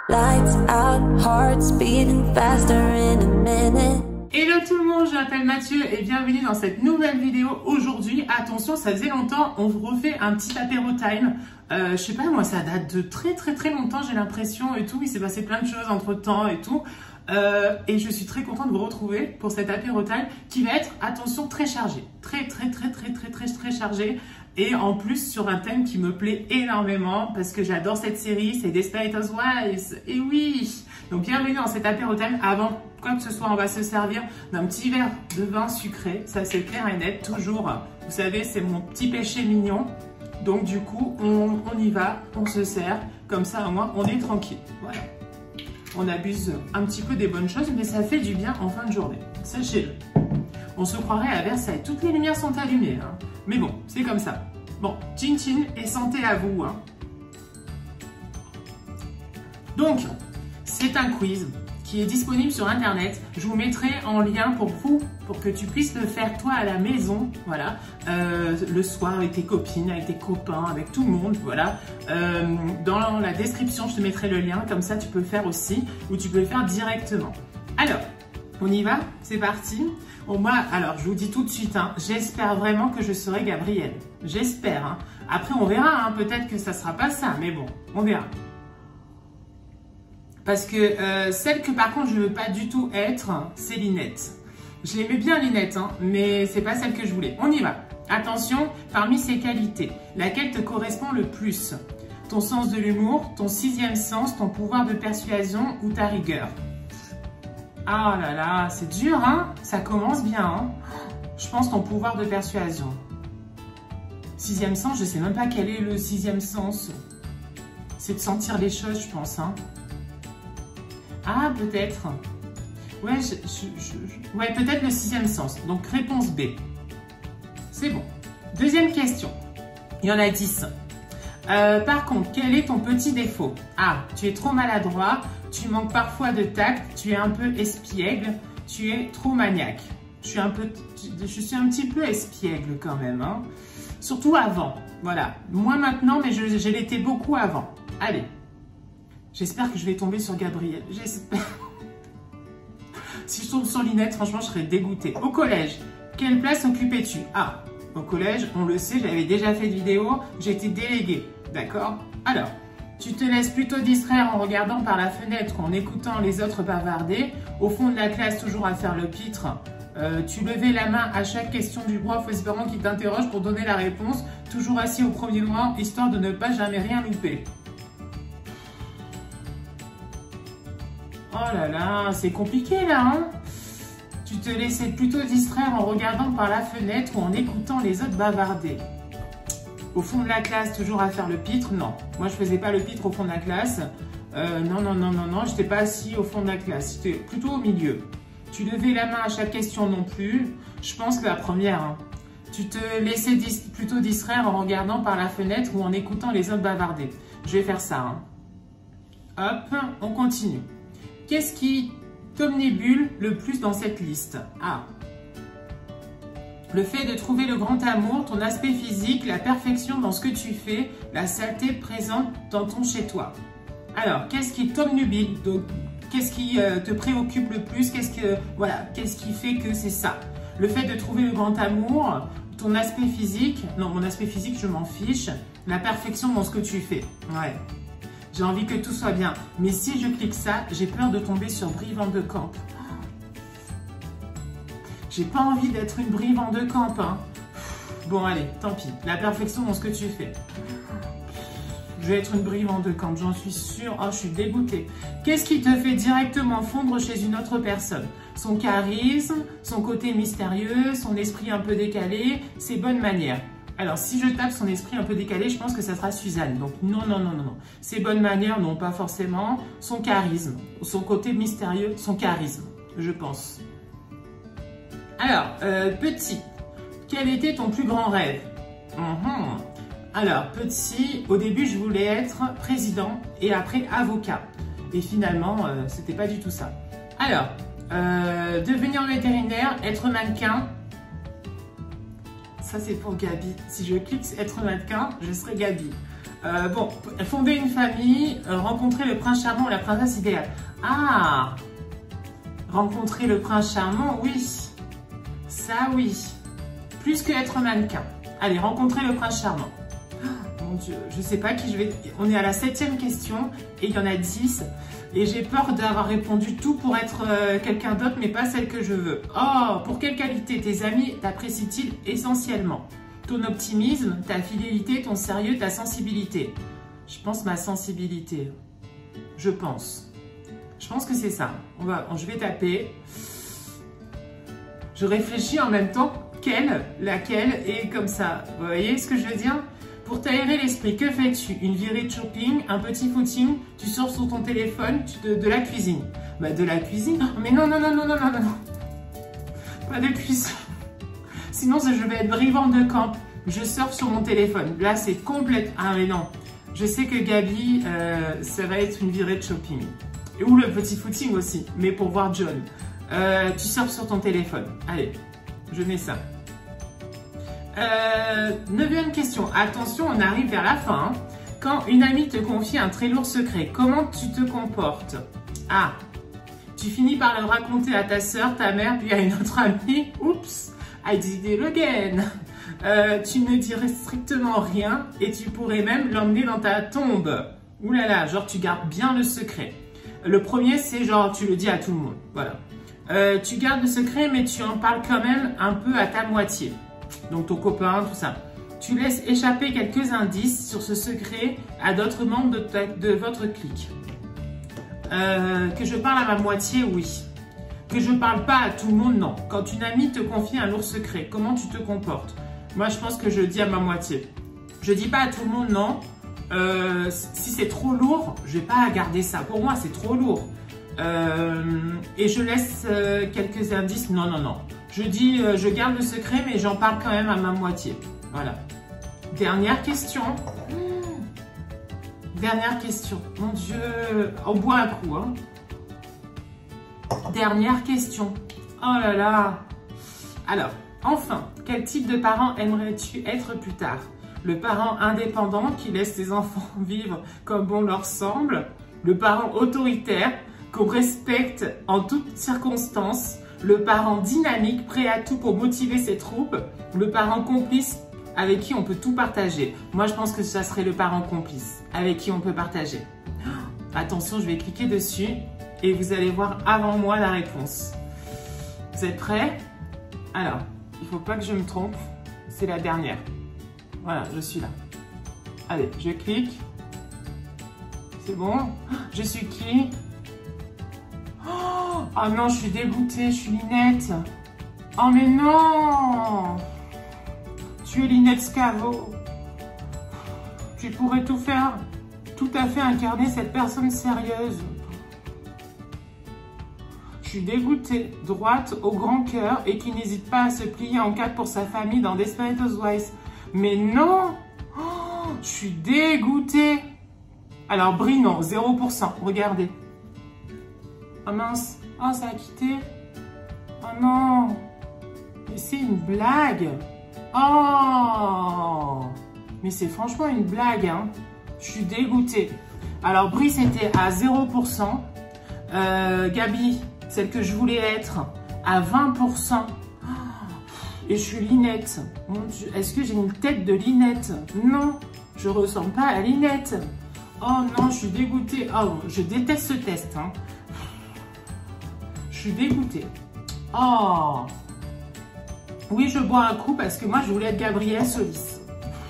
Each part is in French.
Lights out, hearts beating faster in a minute. Hello tout le monde, je m'appelle Mathieu et bienvenue dans cette nouvelle vidéo. Aujourd'hui, attention, ça faisait longtemps, on vous refait un petit apéro time. Je sais pas, moi ça date de très longtemps, j'ai l'impression et tout. Il s'est passé plein de choses entre temps et tout. Et je suis très contente de vous retrouver pour cet apéro time qui va être, attention, très chargé. Très chargé. Et en plus sur un thème qui me plaît énormément parce que j'adore cette série, c'est Desperate Housewives. Et oui! Donc bienvenue dans cet apéro time. Avant quoi que ce soit, on va se servir d'un petit verre de vin sucré. Ça c'est clair et net, toujours. Vous savez, c'est mon petit péché mignon. Donc du coup, on y va, on se sert. Comme ça au moins, on est tranquille. Voilà. On abuse un petit peu des bonnes choses, mais ça fait du bien en fin de journée. Sachez-le. On se croirait à Versailles. Toutes les lumières sont allumées. Hein. Mais bon, c'est comme ça. Bon, chin chin et santé à vous. Hein. Donc, c'est un quiz qui est disponible sur internet. Je vous mettrai en lien pour vous, pour que tu puisses le faire toi à la maison, voilà, le soir avec tes copines, avec tes copains, avec tout le monde, voilà. Dans la description, je te mettrai le lien, comme ça tu peux le faire aussi, ou tu peux le faire directement. Alors, on y va? C'est parti. Bon, moi, alors, je vous dis tout de suite, hein, j'espère vraiment que je serai Gabrielle. J'espère. Hein. Après, on verra, hein, peut-être que ça sera pas ça, mais bon, on verra. Parce que celle que par contre je ne veux pas du tout être, c'est Linette. Je l'aimais bien Linette, hein, mais c'est pas celle que je voulais. On y va. Attention, parmi ses qualités, laquelle te correspond le plus? Ton sens de l'humour, ton sixième sens, ton pouvoir de persuasion ou ta rigueur? Ah là là, c'est dur, hein? Ça commence bien, hein? Je pense ton pouvoir de persuasion. Sixième sens, je sais même pas quel est le sixième sens. C'est de sentir les choses, je pense, hein? Ah, peut-être. Ouais, ouais, peut-être le sixième sens. Donc, réponse B. C'est bon. Deuxième question. Il y en a 10. Par contre, quel est ton petit défaut? Ah, tu es trop maladroit, tu manques parfois de tact, tu es un peu espiègle, tu es trop maniaque. Je suis un petit peu espiègle quand même. Hein. Surtout avant. Voilà. Moins maintenant, mais je l'étais beaucoup avant. Allez. J'espère que je vais tomber sur Gabrielle. J'espère. Si je tombe sur Linette, franchement, je serais dégoûtée. Au collège, quelle place occupais-tu? Ah, au collège, on le sait, j'avais déjà fait de vidéo, j'étais déléguée. D'accord? Alors, tu te laisses plutôt distraire en regardant par la fenêtre ou en écoutant les autres bavarder. Au fond de la classe, toujours à faire le pitre. Tu levais la main à chaque question du prof, espérant qu'il t'interroge pour donner la réponse. Toujours assis au premier rang, histoire de ne pas jamais rien louper. Oh là là, c'est compliqué là, hein? Tu te laissais plutôt distraire en regardant par la fenêtre ou en écoutant les autres bavarder. Au fond de la classe, toujours à faire le pitre? Non, moi je faisais pas le pitre au fond de la classe. Non, j'étais pas assis au fond de la classe, j'étais plutôt au milieu. Tu levais la main à chaque question non plus. Je pense que la première, hein. Tu te laissais plutôt distraire en regardant par la fenêtre ou en écoutant les autres bavarder. Je vais faire ça, hein. Hop, on continue. Qu'est-ce qui t'omnibule le plus dans cette liste? Ah, le fait de trouver le grand amour, ton aspect physique, la perfection dans ce que tu fais, la saleté présente dans ton chez-toi. Alors, qu'est-ce qui t'omnibule? Qu'est-ce qui te préoccupe le plus? Qu'est-ce qui fait que c'est ça? Le fait de trouver le grand amour, ton aspect physique, non, mon aspect physique, je m'en fiche. La perfection dans ce que tu fais, ouais. J'ai envie que tout soit bien. Mais si je clique ça, j'ai peur de tomber sur Brie Van de Camp. J'ai pas envie d'être une Brie Van de Camp. Hein. Bon, allez, tant pis. La perfection dans ce que tu fais. Je vais être une Brie Van de Camp, j'en suis sûre. Oh, je suis dégoûtée. Qu'est-ce qui te fait directement fondre chez une autre personne? Son charisme, son côté mystérieux, son esprit un peu décalé, ses bonnes manières. Alors, si je tape son esprit un peu décalé, je pense que ça sera Suzanne. Donc, non. Ses bonnes manières, non, pas forcément. Son charisme, son côté mystérieux, son charisme, je pense. Alors, petit, quel était ton plus grand rêve? Alors, petit, au début, je voulais être président et après avocat. Et finalement, c'était pas du tout ça. Alors, devenir vétérinaire, être mannequin. Ça, c'est pour Gabi. Si je clique être mannequin, je serai Gabi. Bon, fonder une famille, rencontrer le prince charmant ou la princesse idéale. Ah, rencontrer le prince charmant, oui. Ça, oui. Plus que être mannequin. Allez, rencontrer le prince charmant. Oh, mon Dieu, je sais pas qui je vais... On est à la 7e question et il y en a 10. Et j'ai peur d'avoir répondu tout pour être quelqu'un d'autre, mais pas celle que je veux. Oh, pour quelle qualité tes amis t'apprécient-ils essentiellement? Ton optimisme, ta fidélité, ton sérieux, ta sensibilité. Je pense ma sensibilité. Je pense. Je pense que c'est ça. Je vais taper. Je réfléchis en même temps. Quelle, laquelle et comme ça. Vous voyez ce que je veux dire? Pour t'aérer l'esprit, que fais-tu? Une virée de shopping, un petit footing, tu sors sur ton téléphone, de la cuisine. Bah de la cuisine? Mais non, non, non, non, non, non, non. Pas de cuisine. Sinon, je vais être brivante de camp. Je surfe sur mon téléphone. Là, c'est complète. Ah, mais non. Je sais que Gabi, ça va être une virée de shopping. Ou le petit footing aussi, mais pour voir John. Tu surfes sur ton téléphone. Allez, je mets ça. 9e question. Attention, on arrive vers la fin. Hein. Quand une amie te confie un très lourd secret, comment tu te comportes? Ah, tu finis par le raconter à ta soeur, ta mère, puis à une autre amie. Oups, I did it again. Tu ne dirais strictement rien et tu pourrais même l'emmener dans ta tombe. Ouh là là, genre tu gardes bien le secret. Le premier, c'est genre tu le dis à tout le monde. Voilà. Tu gardes le secret, mais tu en parles quand même un peu à ta moitié. Donc ton copain, tout ça. Tu laisses échapper quelques indices sur ce secret à d'autres membres de votre clique. Que je parle à ma moitié, oui. Que je parle pas à tout le monde, non. Quand une amie te confie un lourd secret, comment tu te comportes? Moi, je pense que je dis à ma moitié. Je dis pas à tout le monde, non. Si c'est trop lourd, je vais pas garder ça. Pour moi, c'est trop lourd. Et je laisse quelques indices. Non, non, non. Je dis, je garde le secret, mais j'en parle quand même à ma moitié. Voilà. Dernière question. Dernière question. Mon Dieu. On boit un coup, hein. Dernière question. Oh là là. Alors, enfin, quel type de parent aimerais-tu être plus tard? Le parent indépendant qui laisse ses enfants vivre comme bon leur semble? Le parent autoritaire qu'on respecte en toutes circonstances? Le parent dynamique, prêt à tout pour motiver ses troupes? Le parent complice avec qui on peut tout partager? Moi, je pense que ça serait le parent complice avec qui on peut partager. Attention, je vais cliquer dessus et vous allez voir avant moi la réponse. Vous êtes prêts? Alors, il ne faut pas que je me trompe. C'est la dernière. Voilà, je suis là. Allez, je clique. C'est bon? Je suis qui? Oh non, je suis dégoûtée, je suis Linette. Oh mais non! Tu es Linette Scavo. Tu pourrais tout faire, tout à fait incarner cette personne sérieuse. Je suis dégoûtée, droite au grand cœur et qui n'hésite pas à se plier en quatre pour sa famille dans Desperate Housewives. Mais non! Oh, je suis dégoûtée. Alors, Brie, non, 0%. Regardez. Oh mince. Oh, ça a quitté. Oh non. Mais c'est une blague. Oh. Mais c'est franchement une blague, hein. Je suis dégoûtée. Alors, Brie, c'était à 0%. Gabi, celle que je voulais être, à 20%. Et je suis Linette. Mon Dieu, est-ce que j'ai une tête de Linette? Non, je ressemble pas à Linette. Oh non, je suis dégoûtée. Oh, je déteste ce test, hein. Je suis dégoûtée. Oh. Oui, je bois un coup parce que moi, je voulais être Gabrielle Solis.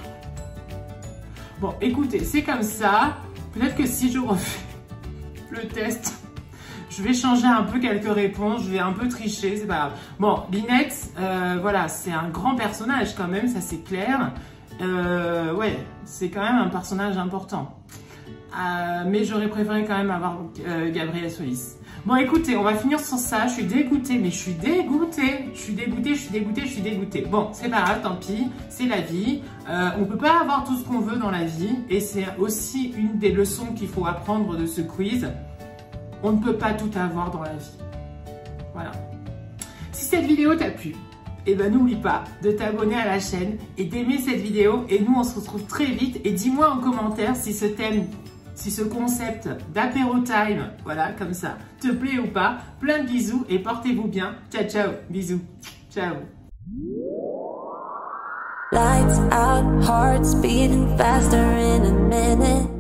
Bon, écoutez, c'est comme ça. Peut-être que si je refais le test, je vais changer un peu quelques réponses. Je vais un peu tricher, c'est pas grave. Bon, Linette, voilà, c'est un grand personnage quand même, ça c'est clair. Ouais, c'est quand même un personnage important. Mais j'aurais préféré quand même avoir Gabrielle Solis. Bon, écoutez, on va finir sur ça. Je suis dégoûtée, mais je suis dégoûtée. Je suis dégoûtée, je suis dégoûtée, je suis dégoûtée. Bon, c'est pas grave, tant pis, c'est la vie. On peut pas avoir tout ce qu'on veut dans la vie. Et c'est aussi une des leçons qu'il faut apprendre de ce quiz. On ne peut pas tout avoir dans la vie. Voilà. Si cette vidéo t'a plu et ben n'oublie pas de t'abonner à la chaîne et d'aimer cette vidéo. Et nous, on se retrouve très vite. Et dis-moi en commentaire si ce thème, si ce concept d'apéro time, voilà, comme ça, te plaît ou pas. Plein de bisous et portez-vous bien. Ciao, ciao. Bisous. Ciao. Lights out, hearts beating faster in a minute.